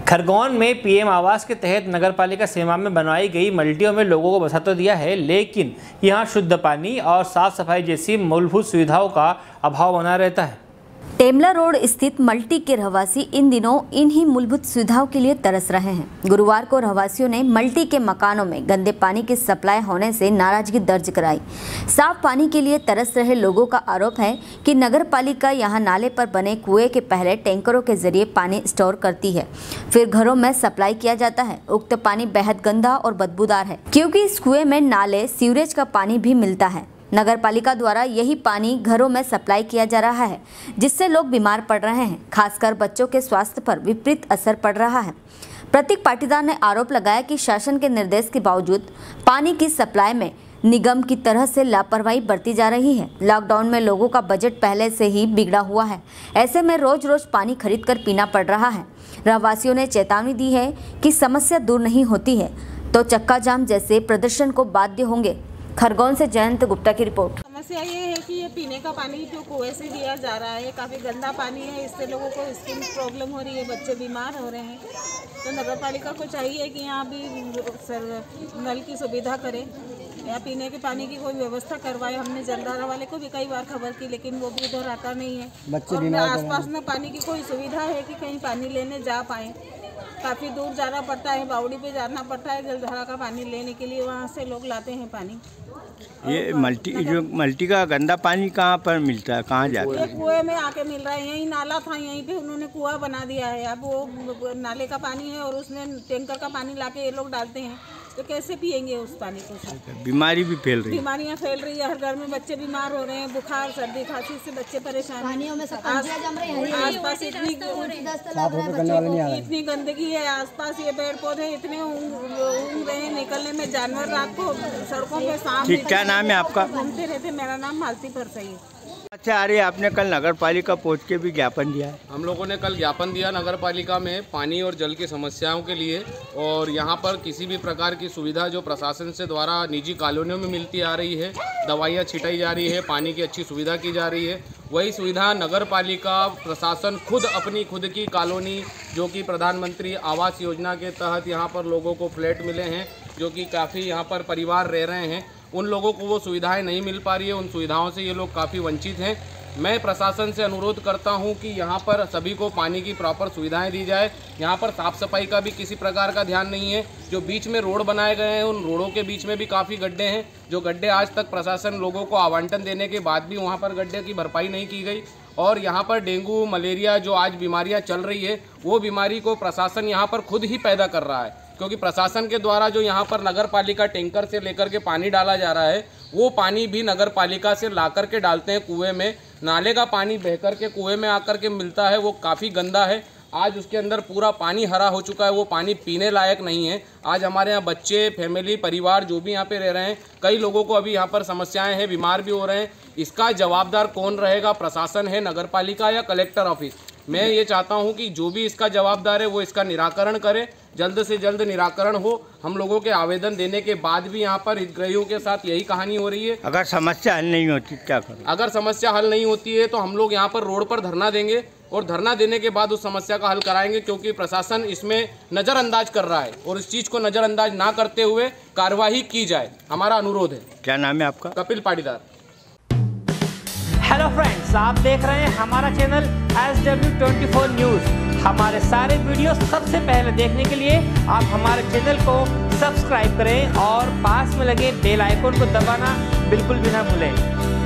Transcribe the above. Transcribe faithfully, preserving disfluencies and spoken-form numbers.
खरगोन में पीएम आवास के तहत नगरपालिका सीमा में बनवाई गई मल्टियों में लोगों को बसा तो दिया है, लेकिन यहां शुद्ध पानी और साफ सफाई जैसी मूलभूत सुविधाओं का अभाव बना रहता है। टेमला रोड स्थित मल्टी के रहवासी इन दिनों इन्हीं मूलभूत सुविधाओं के लिए तरस रहे हैं। गुरुवार को रहवासियों ने मल्टी के मकानों में गंदे पानी की सप्लाई होने से नाराजगी दर्ज कराई। साफ पानी के लिए तरस रहे लोगों का आरोप है कि नगरपालिका यहां नाले पर बने कुएं के पहले टैंकरों के जरिए पानी स्टोर करती है, फिर घरों में सप्लाई किया जाता है। उक्त पानी बेहद गंदा और बदबूदार है, क्योंकि इस कुएं में नाले सीवरेज का पानी भी मिलता है। नगरपालिका द्वारा यही पानी घरों में सप्लाई किया जा रहा है, जिससे लोग बीमार पड़ रहे हैं। खासकर बच्चों के स्वास्थ्य पर विपरीत असर पड़ रहा है। प्रतीक पाटीदार ने आरोप लगाया कि शासन के निर्देश के बावजूद पानी की सप्लाई में निगम की तरह से लापरवाही बरती जा रही है। लॉकडाउन में लोगों का बजट पहले से ही बिगड़ा हुआ है, ऐसे में रोज रोज पानी खरीद कर पीना पड़ रहा है। रहवासियों ने चेतावनी दी है कि समस्या दूर नहीं होती है तो चक्का जाम जैसे प्रदर्शन को बाध्य होंगे। खरगोन से जयंत गुप्ता की रिपोर्ट। समस्या ये है कि ये पीने का पानी जो कुएं से दिया जा रहा है काफ़ी गंदा पानी है, इससे लोगों को स्किन प्रॉब्लम हो रही है, बच्चे बीमार हो रहे हैं। तो नगर पालिका को चाहिए कि यहाँ भी सर नल की सुविधा करें या पीने के पानी की कोई व्यवस्था करवाए। हमने जलधारा वाले को भी कई बार खबर की, लेकिन वो भी इधर आता नहीं है। और आसपास में पानी की कोई सुविधा है कि कहीं पानी लेने जा पाए? काफ़ी दूर जाना पड़ता है, बावड़ी पे जाना पड़ता है जलधारा का पानी लेने के लिए, वहाँ से लोग लाते हैं पानी। ये मल्टी जो मल्टी का गंदा पानी कहाँ पर मिलता है, कहाँ जाता है? कुएं में आके मिल रहा है। यहीं नाला था, यहीं पे उन्होंने कुआं बना दिया है। अब वो नाले का पानी है और उसमें टैंकर का पानी लाके ये लोग डालते हैं, तो कैसे पियेंगे उस पानी को? बीमारी भी फैल रही है, बीमारियां फैल रही है। हर घर में बच्चे बीमार हो रहे हैं, बुखार सर्दी खांसी से बच्चे परेशान हैं। आसपास इतनी इतनी गंदगी है, आसपास ये पेड़ पौधे इतने उग रहे हैं, निकलने में जानवर रात को सड़कों पे सांप। क्या नाम है आपका? घूमते रहते। मेरा नाम मालती परसई है। अच्छा, अरे आपने कल नगर पालिका पहुँच के भी ज्ञापन दिया है? हम लोगों ने कल ज्ञापन दिया नगर पालिका में पानी और जल की समस्याओं के लिए, और यहाँ पर किसी भी प्रकार की सुविधा जो प्रशासन से द्वारा निजी कॉलोनियों में मिलती आ रही है, दवाइयाँ छिटाई जा रही है, पानी की अच्छी सुविधा की जा रही है, वही सुविधा नगर पालिका प्रशासन खुद अपनी खुद की कॉलोनी जो कि प्रधानमंत्री आवास योजना के तहत यहाँ पर लोगों को फ्लैट मिले हैं, जो कि काफ़ी यहाँ पर परिवार रह रहे हैं, उन लोगों को वो सुविधाएं नहीं मिल पा रही है। उन सुविधाओं से ये लोग काफ़ी वंचित हैं। मैं प्रशासन से अनुरोध करता हूं कि यहाँ पर सभी को पानी की प्रॉपर सुविधाएं दी जाए। यहाँ पर साफ़ सफाई का भी किसी प्रकार का ध्यान नहीं है। जो बीच में रोड बनाए गए हैं, उन रोडों के बीच में भी काफ़ी गड्ढे हैं, जो गड्ढे आज तक प्रशासन लोगों को आवंटन देने के बाद भी वहाँ पर गड्ढे की भरपाई नहीं की गई। और यहाँ पर डेंगू मलेरिया जो आज बीमारियाँ चल रही है, वो बीमारी को प्रशासन यहाँ पर खुद ही पैदा कर रहा है, क्योंकि प्रशासन के द्वारा जो यहाँ पर नगर पालिका टैंकर से लेकर के पानी डाला जा रहा है, वो पानी भी नगर पालिका से ला कर के डालते हैं कुएं में। नाले का पानी बह कर के कुएं में आकर के मिलता है, वो काफ़ी गंदा है। आज उसके अंदर पूरा पानी हरा हो चुका है, वो पानी पीने लायक नहीं है। आज हमारे यहाँ बच्चे, फैमिली, परिवार जो भी यहाँ पे रह रहे हैं, कई लोगों को अभी यहाँ पर समस्याएं हैं, बीमार भी हो रहे हैं। इसका जवाबदार कौन रहेगा? प्रशासन है, नगर पालिका या कलेक्टर ऑफिस? मैं ये चाहता हूँ कि जो भी इसका जवाबदार है वो इसका निराकरण करे, जल्द से जल्द निराकरण हो। हम लोगों के आवेदन देने के बाद भी यहाँ पर हितग्राहियों के साथ यही कहानी हो रही है। अगर समस्या हल नहीं होती क्या करें? अगर समस्या हल नहीं होती है तो हम लोग यहाँ पर रोड पर धरना देंगे, और धरना देने के बाद उस समस्या का हल कराएंगे, क्योंकि प्रशासन इसमें नज़रअंदाज कर रहा है और इस चीज़ को नज़रअंदाज ना करते हुए कार्रवाई की जाए, हमारा अनुरोध है। क्या नाम है आपका? कपिल पाटीदार। हेलो फ्रेंड्स, आप देख रहे हैं हमारा channel S W twenty four news. हमारे सारे वीडियो सबसे पहले देखने के लिए आप हमारे चैनल को सब्सक्राइब करें और पास में लगे बेल आइकन को दबाना बिल्कुल भी ना भूलें।